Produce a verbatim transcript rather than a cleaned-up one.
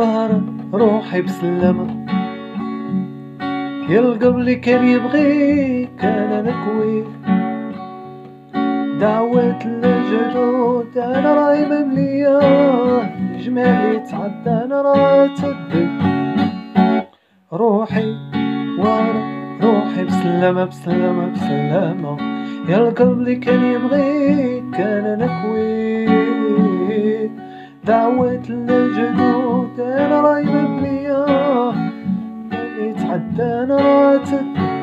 وهرب روحي بسلامة، يا القلب اللي كان يبغيك انا نكويه، دعوات الجدود انا راهي مملية، جمالي تعدى انا راه تدي روحي وهرب روحي بسلامة بسلامة بسلامة، يا القلب اللي كان يبغيك انا نكويه، دعوات الجدود انا راهي مملية، جمالي تعدى انا راه تدي